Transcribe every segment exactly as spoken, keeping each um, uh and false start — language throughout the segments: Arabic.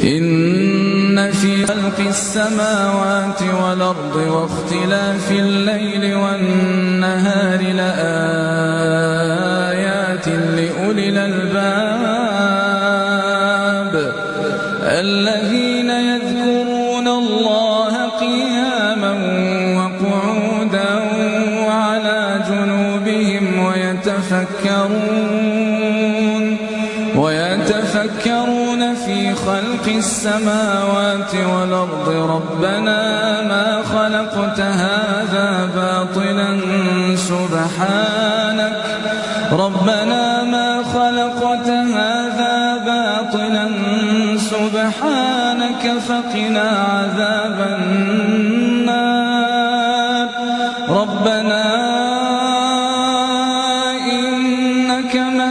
إن في خلق السماوات والأرض واختلاف الليل والنهار لآيات لأولي الألباب الذين يذكرون الله قياما وقعودا وعلى جنوبهم ويتفكرون ويتفكرون في خلق السماوات والأرض ربنا ما خلقت هذا باطلا سبحانك ربنا ما خلقت هذا باطلا سبحانك فقنا عذاب النار ربنا إنك من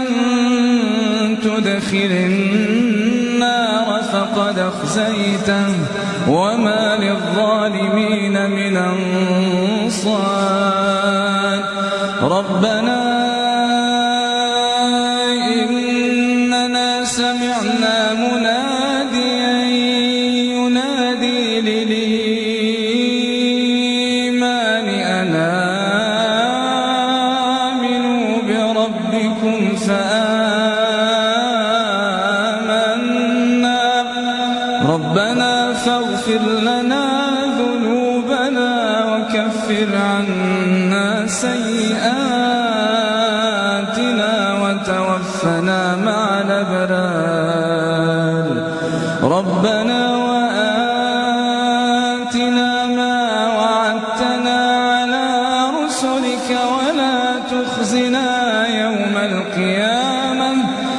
تدخل النار فقد أخزيته وما للظالمين من أنصار ربنا إننا سمعنا مناديا ينادي للإيمان أن آمنوا بربكم فآمنا ربنا فاغفر لنا ذنوبنا وكفر عنا سيئاتنا وتوفنا مع الأبرار ربنا وآتنا ما وعدتنا على رسلك ولا تخزنا يوم القيامة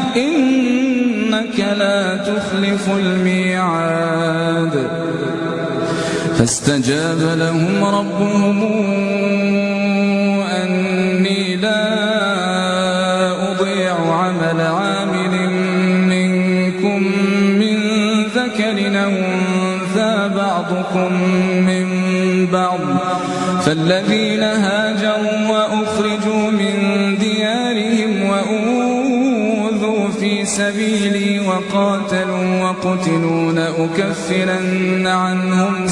إنك لا تخلف الميعاد فاستجاب لهم ربهم أني لا أضيع عمل عامل منكم من ذكر أو أنثى بعضكم من بعض فالذين هاجروا وأخرجوا من ديارهم وأوذوا في سبيلي وقاتلوا وقتلوا لأكفرن عنهم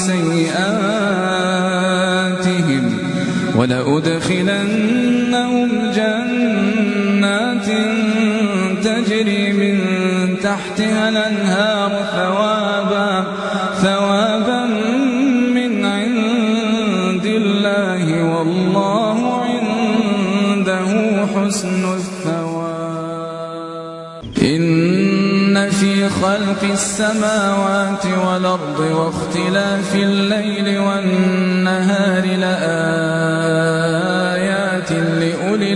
سيئاتهم ولأدخلنهم جنات تجري من تحتها الأنهار ثوابا ثوابا من عند الله والله عنده حسن الثواب إن في خلق السماوات والأرض واختلاف الليل والنهار لآيات لأولي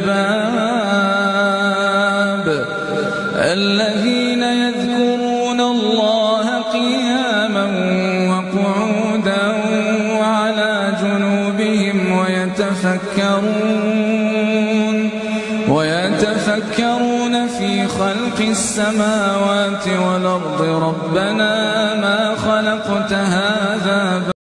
الألباب الذين يذكرون الله قياما وقعودا وعلى جنوبهم ويتفكرون ويتفكرون في خلق السماوات والأرض ربنا ما خلقت هذا